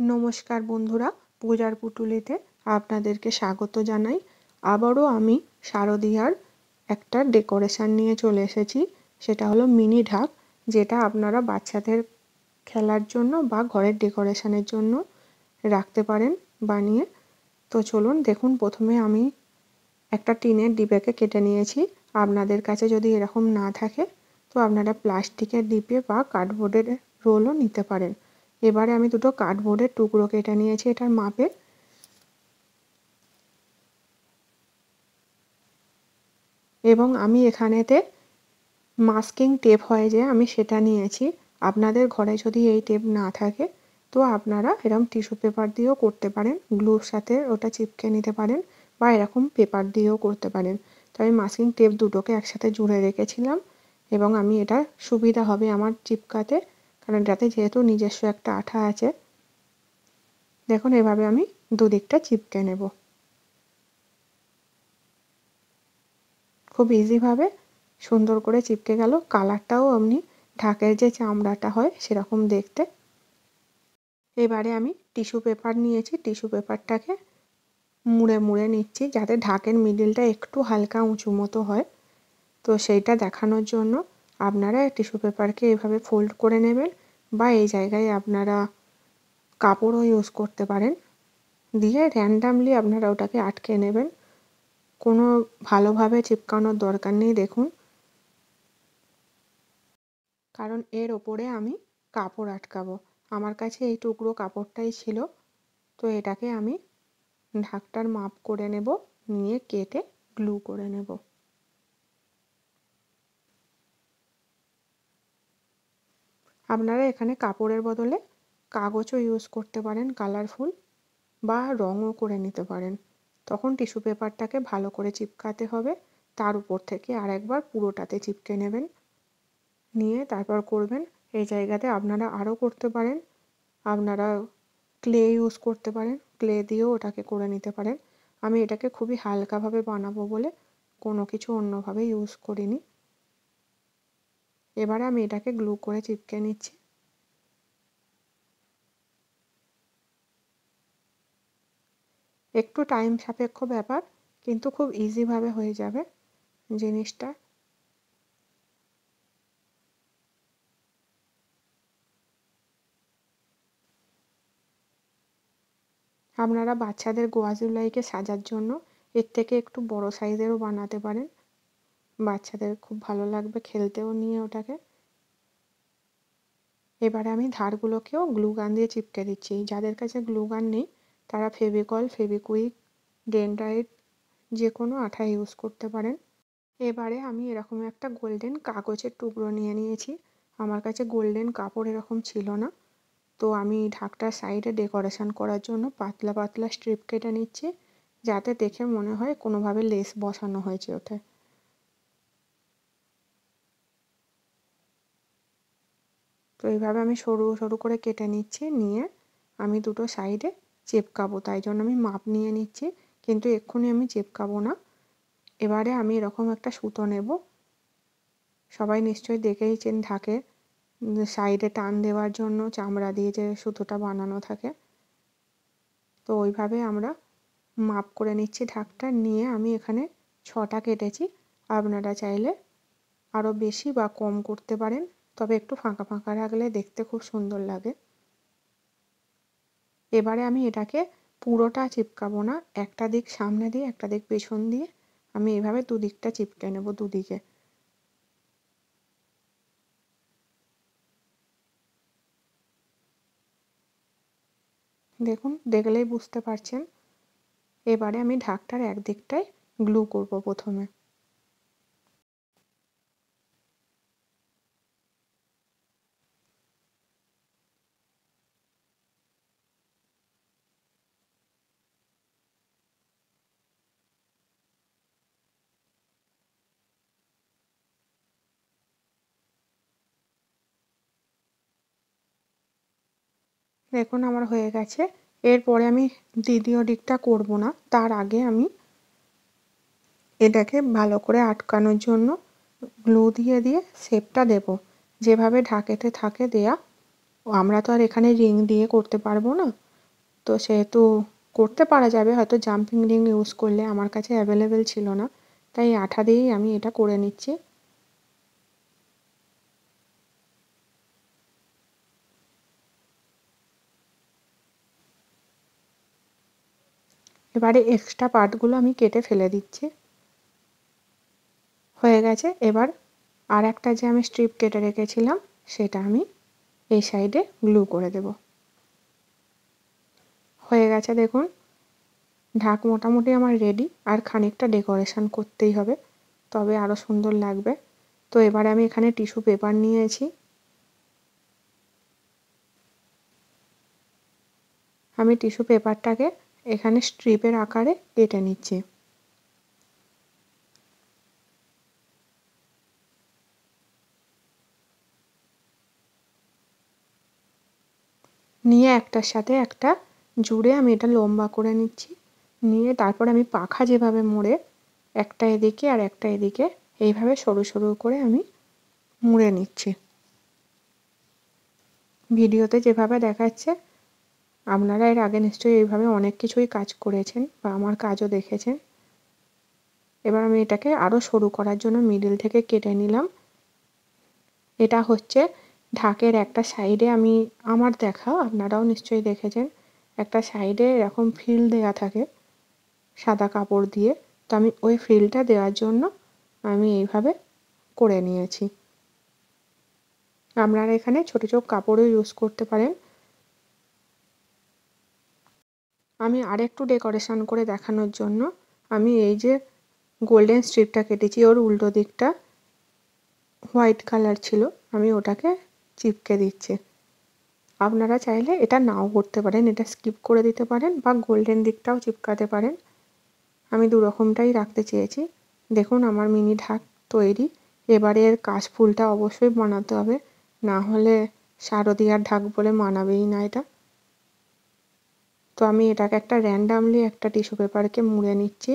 নমস্কার বন্ধুরা, পূজার পুটুলিতে আপনাদেরকে স্বাগত জানাই। আবারও আমি শারদীয়ার একটা ডেকোরেশন নিয়ে চলে এসেছি। সেটা হলো মিনি ঢাক, যেটা আপনারা বাচ্চাদের খেলার জন্য বা ঘরের ডেকোরেশনের জন্য রাখতে পারেন বানিয়ে। তো চলুন দেখুন, প্রথমে আমি একটা টিনের ডিবেকে কেটে নিয়েছি। আপনাদের কাছে যদি এরকম না থাকে তো আপনারা প্লাস্টিকের ডিবে বা কার্ডবোর্ডের রোলও নিতে পারেন। এবারে আমি দুটো কার্ডবোর্ডের টুকরো কেটে নিয়েছি এটার মাপে। এবং আমি এখানেতে মাস্কিং টেপ হয় যে, আমি সেটা নিয়েছি। আপনাদের ঘরে যদি এই টেপ না থাকে তো আপনারা এরকম টিস্যু পেপার দিয়েও করতে পারেন, গ্লুর সাথে ওটা চিপকে নিতে পারেন, বা এরকম পেপার দিয়েও করতে পারেন। তো আমি মাস্কিং টেপ দুটোকে একসাথে জুড়ে রেখেছিলাম এবং আমি এটা সুবিধা হবে আমার চিপকাতে, কারণ এটাতে যেহেতু নিজস্ব একটা আঠা আছে। দেখুন, এভাবে আমি দুদিকটা চিপকে নেব। খুব ইজিভাবে সুন্দর করে চিপকে গেল। কালারটাও এমনি ঢাকের যে চামড়াটা হয় সেরকম দেখতে। এবারে আমি টিস্যু পেপার নিয়েছি, টিস্যু পেপারটাকে মুড়ে মুড়ে নিচ্ছি যাতে ঢাকের মিডিলটা একটু হালকা উঁচু মতো হয়। তো সেইটা দেখানোর জন্য আপনারা টিস্যু পেপারকে এভাবে ফোল্ড করে নেবেন, বা এই জায়গায় আপনারা কাপড়ও ইউজ করতে পারেন, দিয়ে র্যান্ডামলি আপনারা ওটাকে আটকে নেবেন। কোনো ভালোভাবে চিপকানোর দরকার নেই দেখুন, কারণ এর ওপরে আমি কাপড় আটকাবো। আমার কাছে এই টুকরো কাপড়টাই ছিল। তো এটাকে আমি ঢাকটার মাপ করে নেব, নিয়ে কেটে গ্লু করে নেব। আপনারা এখানে কাপড়ের বদলে কাগজও ইউজ করতে পারেন কালারফুল, বা রঙও করে নিতে পারেন। তখন টিস্যু পেপারটাকে ভালো করে চিপকাতে হবে, তার উপর থেকে আরেকবার পুরোটাতে চিপকে নেবেন, নিয়ে তারপর করবেন। এই জায়গাতে আপনারা আরও করতে পারেন, আপনারা ক্লে ইউজ করতে পারেন, ক্লে দিয়েও ওটাকে করে নিতে পারেন। আমি এটাকে খুবই হালকাভাবে বানাবো বলে কোনো কিছু অন্যভাবে ইউজ করিনি। এবারে আমি এটাকে গ্লু করে চিপকে নিচ্ছি। একটু টাইম সাপেক্ষ ব্যাপার, কিন্তু খুব ইজিভাবে হয়ে যাবে জিনিসটা। আপনারা বাচ্চাদের গোয়া জুলাইকে সাজার জন্য এর থেকে একটু বড় সাইজেরও বানাতে পারেন, বাচ্চাদের খুব ভালো লাগবে খেলতেও নিয়ে ওটাকে। এবারে আমি ধারগুলোকেও গ্লু গান দিয়ে চিপকে দিচ্ছি। যাদের কাছে গ্লু গান নেই তারা ফেভিকল, ফেভিকুইক, ডেনড্রাইট যে কোনো আঠা ইউজ করতে পারেন। এবারে আমি এরকম একটা গোল্ডেন কাগজের টুকরো নিয়ে নিয়েছি। আমার কাছে গোল্ডেন কাপড় এরকম ছিল না, তো আমি ঢাকটার সাইডে ডেকোরেশন করার জন্য পাতলা পাতলা স্ট্রিপ কেটে নিচ্ছি, যাতে দেখে মনে হয় কোনোভাবে লেস বসানো হয়েছে ওতে। তো এইভাবে আমি সরু সরু করে কেটে নিচ্ছি, নিয়ে আমি দুটো সাইডে চেপকাবো, তাই জন্য আমি মাপ নিয়ে নিচ্ছি, কিন্তু এক্ষুনি আমি চেপকাবো না। এবারে আমি এরকম একটা সুতো নেব। সবাই নিশ্চয়ই দেখেইছেন ঢাকে সাইডে টান দেওয়ার জন্য চামড়া দিয়ে যে সুতোটা বানানো থাকে। তো ওইভাবে আমরা মাপ করে নিচ্ছি ঢাকটা, নিয়ে আমি এখানে 6টা কেটেছি। আপনারা চাইলে আরও বেশি বা কম করতে পারেন, তবে একটু ফাঁকা ফাঁকা রাখলে দেখতে খুব সুন্দর লাগে। এবারে আমি এটাকে পুরোটা চিপকাবো না, একটা দিক সামনে দিয়ে একটা দিক পেছন দিয়ে আমি এভাবে দুদিকটা চিপকে নেব, দুদিকে। দেখুন, দেখলেই বুঝতে পারছেন। এবারে আমি ঢাকটার একদিকটায় গ্লু করব প্রথমে। দেখুন আমার হয়ে গেছে। এরপরে আমি দ্বিতীয় দিকটা করব না, তার আগে আমি এটাকে ভালো করে আটকানোর জন্য গ্লু দিয়ে দিয়ে শেপটা দেব, যেভাবে ঢাকেতে থাকে দেয়া। আমরা তো আর এখানে রিং দিয়ে করতে পারবো না, তো সেহেতু করতে পারা যাবে হয়তো জাম্পিং রিং ইউজ করলে, আমার কাছে অ্যাভেলেবেল ছিল না, তাই আঠা দিয়েই আমি এটা করে নিচ্ছি। এবারে এক্সট্রা পার্টগুলো আমি কেটে ফেলে দিচ্ছি। হয়ে গেছে। এবার আর একটা যে আমি স্ট্রিপ কেটে রেখেছিলাম সেটা আমি এই সাইডে গ্লু করে দেব। হয়ে গেছে দেখুন, ঢাক মোটামুটি আমার রেডি। আর খানিকটা ডেকোরেশন করতেই হবে, তবে আরও সুন্দর লাগবে। তো এবারে আমি এখানে টিস্যু পেপার নিয়েছি। আমি টিস্যু পেপারটাকে এখানে স্ট্রিপের আকারে কেটে নিচ্ছি। নিয়ে একটার সাথে একটা জুড়ে আমি এটা লম্বা করে নিচ্ছি। নিয়ে তারপর আমি পাখা যেভাবে মোড়ে একটা এদিকে আর একটা এদিকে এইভাবে সরু সরু করে আমি মুড়ে নিচ্ছি। ভিডিওতে যেভাবে দেখাচ্ছে আপনারা এর আগে নিশ্চয়ই এইভাবে অনেক কিছুই কাজ করেছেন বা আমার কাজও দেখেছেন। এবার আমি এটাকে আরও সরু করার জন্য মিডল থেকে কেটে নিলাম। এটা হচ্ছে ঢাকের একটা সাইডে আমি আমার দেখা, আপনারাও নিশ্চয়ই দেখেছেন, একটা সাইডে এরকম ফ্রিল দেওয়া থাকে সাদা কাপড় দিয়ে। তো আমি ওই ফ্রিলটা দেওয়ার জন্য আমি এইভাবে করে নিয়েছি। আপনারা এখানে ছোটো ছোটো কাপড়ও ইউজ করতে পারেন। আমি আরেকটু ডেকোরেশন করে দেখানোর জন্য আমি এই যে গোল্ডেন স্ট্রিপটা কেটেছি ওর উল্টো দিকটা হোয়াইট কালার ছিল, আমি ওটাকে চিপকে দিচ্ছি। আপনারা চাইলে এটা নাও করতে পারেন, এটা স্কিপ করে দিতে পারেন বা গোল্ডেন দিকটাও চিপকাতে পারেন। আমি দুরকমটাই রাখতে চেয়েছি। দেখুন আমার মিনি ঢাক তৈরি। এবারে এর কাশফুলটা অবশ্যই বানাতে হবে, না হলে শারদীয়ার ঢাক বলে মানাবেই না এটা। তো আমি এটাকে একটা র্যান্ডামলি একটা টিস্যু পেপারকে মুড়ে নিচ্ছি।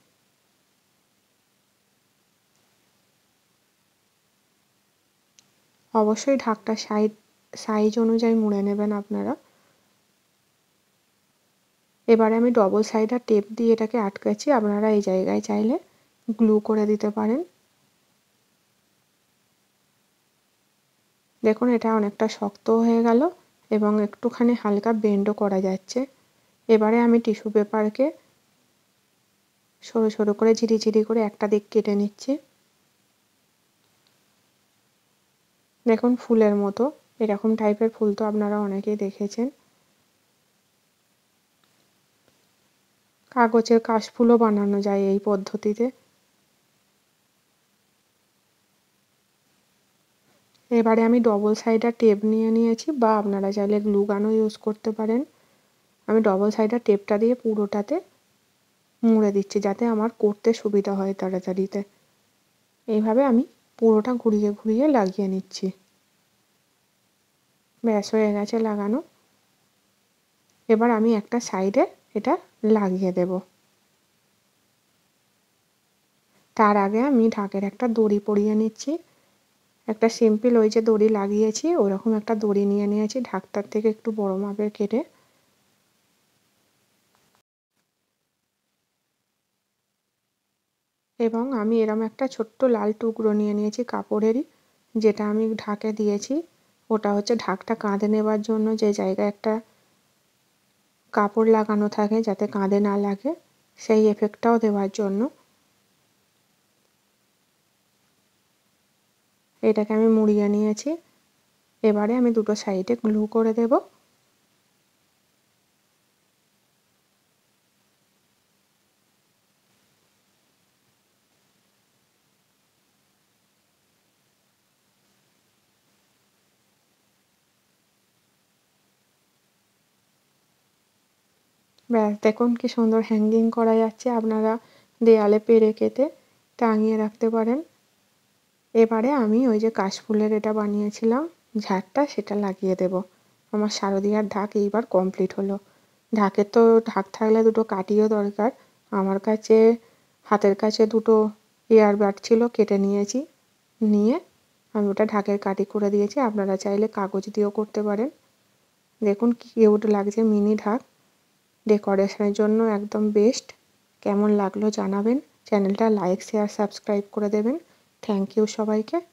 অবশ্যই ঢাকটা সাইজ অনুযায়ী মুড়ে নেবেন আপনারা। এবারে আমি ডবল সাইডার টেপ দিয়ে এটাকে আটকাচ্ছি। আপনারা এই জায়গায় চাইলে গ্লু করে দিতে পারেন। দেখুন এটা অনেকটা শক্ত হয়ে গেল এবং একটুখানি হালকা বেন্ডও করা যাচ্ছে। এবারে আমি টিস্যু পেপারকে সরু সরু করে ঝিরিঝিরি করে একটা দিক কেটে নিচ্ছি। দেখুন ফুলের মতো এরকম টাইপের ফুল তো আপনারা অনেকেই দেখেছেন। কাগজের কাশফুলও বানানো যায় এই পদ্ধতিতে। এবারে আমি ডবল সাইডার টেপ নিয়ে নিয়েছি, বা আপনারা চাইলে গ্লু গানও ইউজ করতে পারেন। আমি ডবল সাইডার টেপটা দিয়ে পুরোটাতে মুড়ে দিচ্ছি যাতে আমার করতে সুবিধা হয় তাড়াতাড়িতে। এইভাবে আমি পুরোটা ঘুরিয়ে ঘুরিয়ে লাগিয়ে নিচ্ছি। ব্যাস হয়ে গেছে লাগানো। এবার আমি একটা সাইডে এটা লাগিয়ে দেব। তার আগে আমি ঢাকের একটা দড়ি পরিয়ে নিচ্ছি। একটা সিম্পল ওই যে দড়ি লাগিয়েছি ওরকম একটা দড়ি নিয়ে নিয়েছি, ঢাকটার থেকে একটু বড় মাপের কেটে। এবং আমি এরম একটা ছোট্ট লাল টুকরো নিয়ে নিয়েছি কাপড়েরই, যেটা আমি ঢাকে দিয়েছি। ওটা হচ্ছে ঢাকটা কাঁধে নেবার জন্য যে জায়গায় একটা কাপড় লাগানো থাকে যাতে কাঁধে না লাগে, সেই এফেক্টটাও দেওয়ার জন্য। এটাকে আমি মুড়িয়ে নিয়েছি। এবারে আমি দুটো সাইডে গ্লু করে দেব। ব্যাস দেখুন কি সুন্দর হ্যাঙ্গিং করা যাচ্ছে। আপনারা দেয়ালে পেরে কেটে টাঙিয়ে রাখতে পারেন। এবারে আমি ওই যে কাশফুলের এটা বানিয়েছিলাম ঝাড়টা, সেটা লাগিয়ে দেব। আমার শারদীয়ার ঢাক এইবার কমপ্লিট হলো। ঢাকের তো ঢাক থাকলে দুটো কাঠিও দরকার। আমার কাছে হাতের কাছে দুটো ইয়ারবাড ছিল, কেটে নিয়েছি। নিয়ে আমি ওটা ঢাকের কাঠি করে দিয়েছি। আপনারা চাইলে কাগজ দিয়েও করতে পারেন। দেখুন কি কিউট লাগছে মিনি ঢাক। ডেকোরেশনের জন্য একদম বেস্ট। কেমন লাগলো জানাবেন। চ্যানেলটা লাইক শেয়ার সাবস্ক্রাইব করে দেবেন। থ্যাংক ইউ সবাইকে।